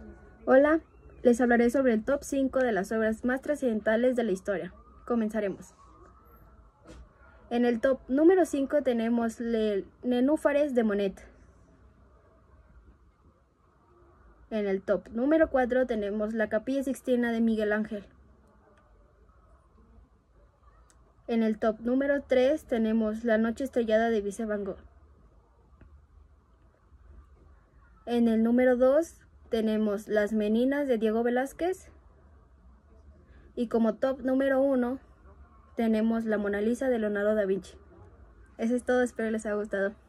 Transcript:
Hola, les hablaré sobre el top 5 de las obras más trascendentales de la historia. Comenzaremos. En el top número 5 tenemos Les Nenúfares de Monet. En el top número 4 tenemos La Capilla Sixtina de Miguel Ángel. En el top número 3 tenemos La Noche Estrellada de Vincent Van Gogh. En el número 2 tenemos Las Meninas de Diego Velázquez. Y como top número 1 tenemos La Mona Lisa de Leonardo da Vinci. Eso es todo, espero les haya gustado.